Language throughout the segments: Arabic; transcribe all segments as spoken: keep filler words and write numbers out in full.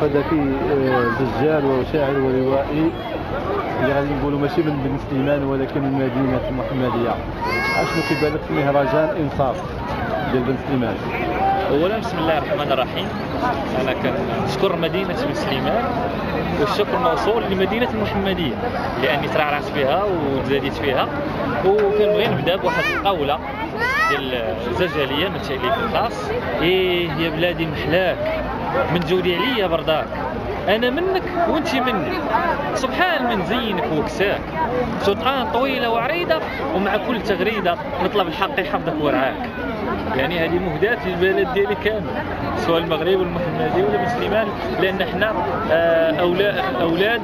فدكي دجال وشاعر وروائي اللي غادي نقولوا ماشي من بن سليمان ولكن من مدينه المحمديه. اشنو كيبان لك في مهرجان انصاف ديال بن سليمان؟ اولا بسم الله الرحمن الرحيم، انا كنشكر مدينه بن سليمان والشكر موصول لمدينه المحمديه لاني ترعرعت فيها وتزاديت فيها، وكنبغي نبدا بواحد القوله ديال زجاليه من تاليف الخاص. ايه يا بلادي محلاك من جودي عليا برضاك، انا منك وانت مني، سبحان من زينك وكساك، شطعان طويله وعريضه ومع كل تغريده نطلب الحق يحفظك ورعاك. يعني هذه مهدات للبلد ديالي كامل، سواء المغرب والمحمديه ولا بن سليمان، لان احنا اولاد اولاد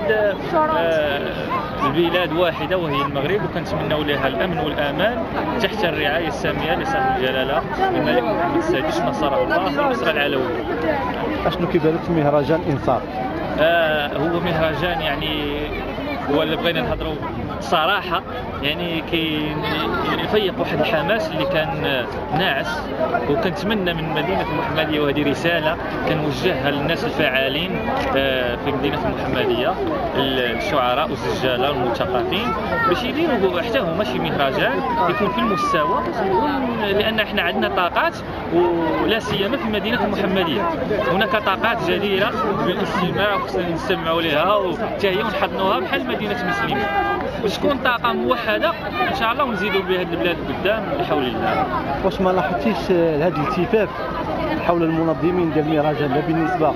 البلاد واحده وهي المغرب، وكنتمنوا لها الامن والامان تحت الرعايه الساميه لصاحب الجلاله الملك محمد السادس نصره الله والنصره العلويه. اشنو كيبان لك في مهرجان انصاف؟ آه هو مهرجان يعني ولا بغينا نهضروا صراحه يعني كي يفيق واحد الحماس اللي كان ناعس، وكنتمنى من مدينه المحمديه، وهذه رساله كنوجهها للناس الفعالين في مدينه المحمديه، الشعراء والسجاله والمثقفين، باش يديروا حتى هما شي مهرجان يكون في المستوى، لان احنا عندنا طاقات ولا سيما في مدينه المحمديه هناك طاقات جديره بالاستماع وخصنا نستمعوا لها وحتى هي ونحضنوها بحال مدينه بن سليمان، وتكون طاقه موحده ان شاء الله ونزيدوا بهذه البلاد قدام بحول الله. واش ما لاحظتيش هذا الالتفاف حول المنظمين ديال المهرجان لا بالنسبه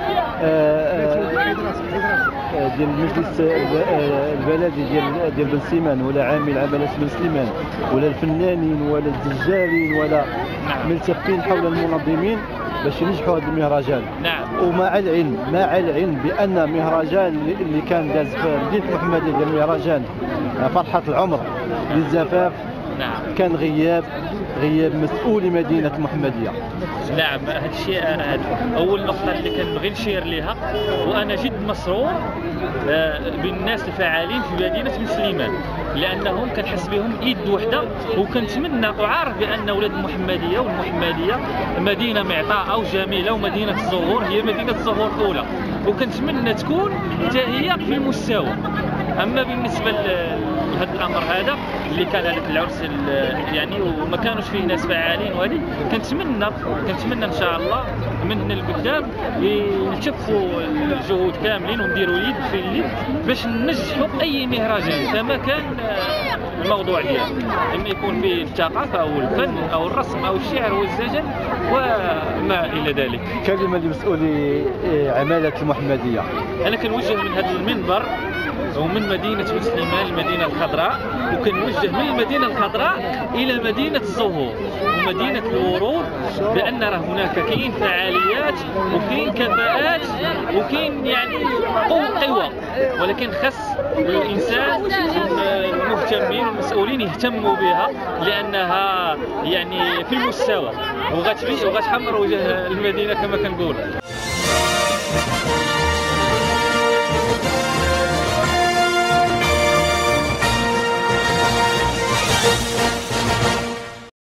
ديال المجلس البلدي ديال ديال بن سليمان ولا عامل عملات بن سليمان ولا الفنانين ولا الدجالين ولا ملتفين حول المنظمين باش ينجحوا هذا المهرجان؟ نعم. ومع العلم مع العلم بان مهرجان اللي كان داز في مدينه المحمديه ديال مهرجان فرحه العمر للزفاف، نعم، كان غياب غياب مسؤولي مدينه المحمديه. نعم، هذا الشيء انا اول نقطه اللي كنبغي نشير لها، وانا جد مسرور بالناس الفعالين في مدينه بن سليمان لانهم كنحس بهم ايد وحده، وكنتمنى وعارف بان اولاد المحمديه والمحمديه مدينه معطاءه وجميله ومدينه الزهور، هي مدينه الزهور الاولى، وكنتمنى تكون حتى هي في المستوى. اما بالنسبه لهذا الامر هذا اللي كان هذاك العرس يعني وما كانوش فيه ناس فعالين، وهذه كنتمنى كنتمنى ان شاء الله من هنا لقدام يلتفوا الجهود كاملين ونديروا يد في اليد باش ننجحوا اي مهرجان كما كان الموضوع ديالو، اما يكون فيه الثقافه او الفن او الرسم او الشعر والزجل وما الى ذلك. كلمه لمسؤولي عماله المحمديه. انا كنوجه من هذا المنبر ومن مدينة بن سليمان المدينة الخضراء، وكنوجه من المدينة الخضراء إلى مدينة الزهور ومدينة الورود بأن راه هناك كاين فعاليات وكاين كفاءات وكاين يعني قوة قوة، ولكن خص الإنسان المهتمين والمسؤولين يهتموا بها لأنها يعني في المستوى وغتحمر وجه المدينة كما كنقول.